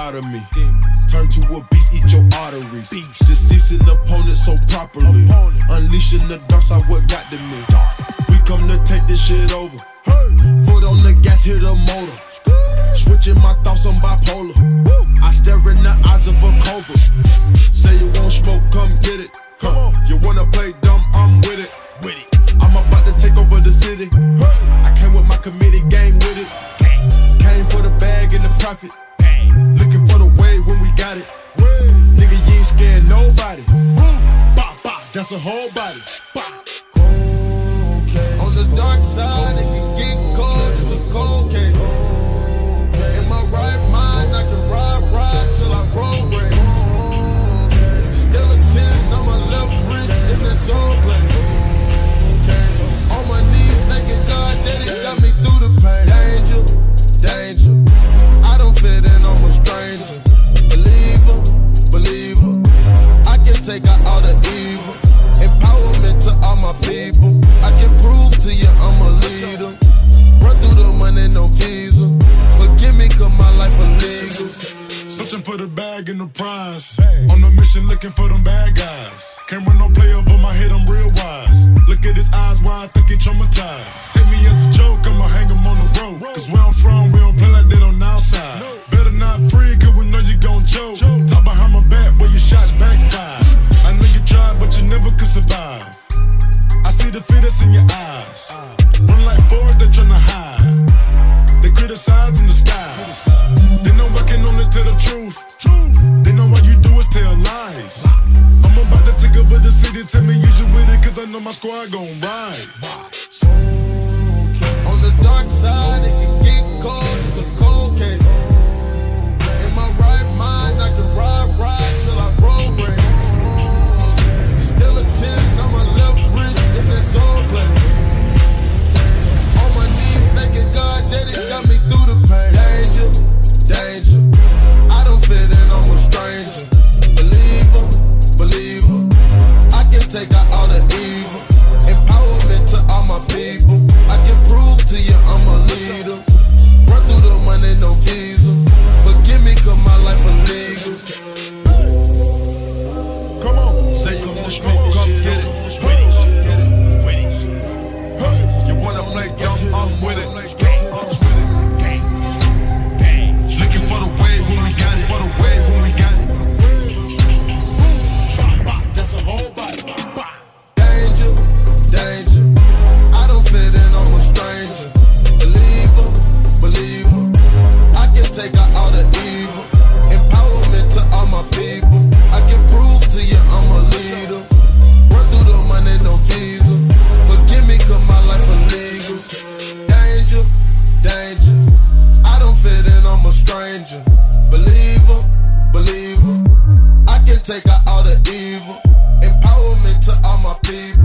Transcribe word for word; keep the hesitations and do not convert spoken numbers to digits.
out of me. Turn to a beast, eat your arteries. Deceasing opponents so properly. Unleashing the dark side, what got to me. We come to take this shit over. Foot on the gas, hit a motor. Switching my thoughts, I'm bipolar. I stare in the eyes of a cobra. Say you won't smoke, come get it. Huh. You wanna play dumb, I'm with it. With it. I'm about to take over the city. I came with my committee, gang with it. Came for the bag and the profit. Looking for the wave when we got it. Nigga, you ain't scared nobody. Bah, bah, that's a whole body. Bah. On the dark side, it can get cold. It's a cold case. In my right mind, I can ride, ride till I roll break. Still a ten on my left wrist in that soul place. On my knees, thanking God that it got me through the pain. Danger, danger. I don't fit in, I'm a stranger. Believer, believer. I can take out all the evil. Empowerment to all my people. I can prove to you I'm a leader. Run through the money, no visa. Forgive me, cause my life illegal. Searching for the bag and the prize. On a mission looking for them bad guys. Can't run no play up on my head, I'm real wise. Look at his eyes, why I think he traumatized. Take me as a joke, I'ma hang him on the road. Cause where I'm from, we don't play like that on the outside. Better not free, cause we know you gon' joke. Talk behind my back, where your shots backfire. I know you tried, but you never could survive. I see the fear that's in your eyes. Run like forward, they tryna hide. They criticize in the sky. They know I can only tell the truth. They know why you do is tell lies. I'm about to take over the city, tell me use you with it, cause I know my squad gon' ride. On the dark side, it can get cold, it's a cold case. In my right mind, I can ride, ride till I roll break. Still a ten on my left wrist in that soul place. On my knees, thanking God that it got me through the pain. Danger, danger. I don't fit in, I'm a stranger. Believer, believer. I can take out all the evil. Empowerment to all my people. I can prove to you I'm a leader. Run through the money, no visa. Forgive me, cause my life illegal. Come on, say you want smoke, come get it. You wanna play dumb, I'm with it. Looking for the wave when we got it. For the wave when we got it. That's a whole body. Danger, danger. I don't fit in, I'm a stranger. Believer, believer. I can take out all the evil. Empowerment to all my people. I can prove to you I'm a leader. Run through the money, no visa. Forgive me, cause my life illegal. Danger, danger. I don't fit in, I'm a stranger. Believer, believer. I can take out all the evil. Empowerment to all my people.